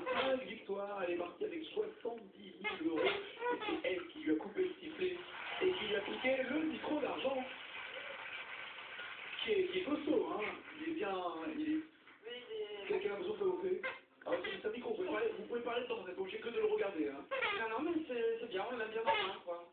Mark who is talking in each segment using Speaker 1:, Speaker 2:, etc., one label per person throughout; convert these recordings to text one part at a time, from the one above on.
Speaker 1: principale victoire, elle est marquée avec 70 000 €. Et c'est elle qui lui a coupé le sifflet et qui lui a piqué le micro d'argent. Qui est costaud, hein. Il est bien. Quelqu'un a besoin de vous faire. Alors, c'est un micro, vous pouvez parler dedans, vous n'êtes pas obligé que de le regarder, hein.
Speaker 2: Non, mais c'est bien, on l'a bien en main, quoi.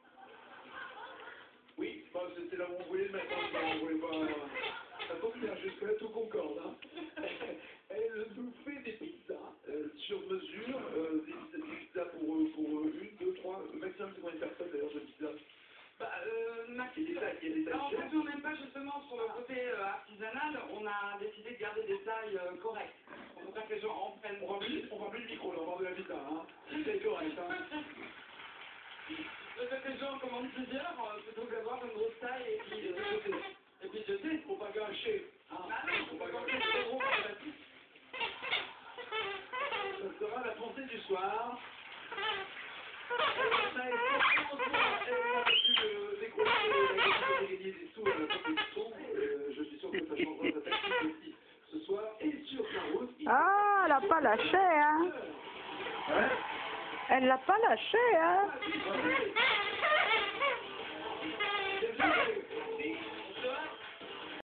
Speaker 1: Oui, c'est là où on voulait le mettre, hein, on voulait pas. Ça fonctionne, jusque-là tout concorde, hein. Elle nous fait des pizzas sur mesure, des pizzas pour 1, 2, 3, maximum c'est combien de personnes d'ailleurs de pizzas?
Speaker 2: En fait, on n'aime pas justement sur le côté artisanal, on a décidé de garder des tailles correctes. Pour pas que les gens en prennent.
Speaker 1: On va plus le micro, là, on parle de la pizza, hein. C'est correct, hein.
Speaker 2: Peut-être que les gens commandent plusieurs, plutôt que d'avoir une grosse taille et puis jeter.
Speaker 1: Faut pas gâcher.
Speaker 2: Ah non, faut pas gâcher, c'est trop gros pour la pizza.
Speaker 1: Ça sera la pensée du soir.
Speaker 3: Ah, elle n'a pas lâché, hein. Elle l'a pas lâché, hein.